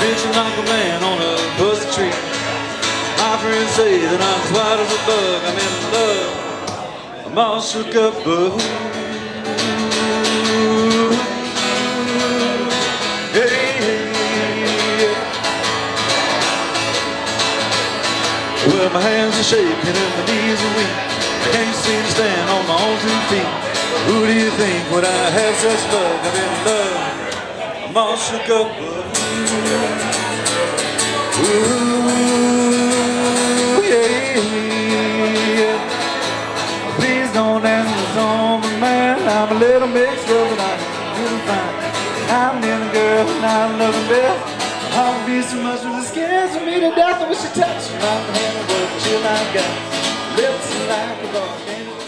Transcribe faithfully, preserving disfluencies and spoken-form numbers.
bitching like a man on a pussy tree. My friends say that I'm as white as a bug. I'm in love, I'm all shook up, boo. Well, my hands are shaking and my knees are weak. I can't seem to stand on my own two feet. Who do you think would I have such luck? I'm in love, I'm all shook up. Ooh, yeah, yeah. Please don't answer this on me, man. I'm a little mixed up, but I'm feeling fine. I'm in a girl and I'm loving best. I'll be so much with the scares of me to death. I wish you touched me like the hand of a chill I got. Lips like a volcano.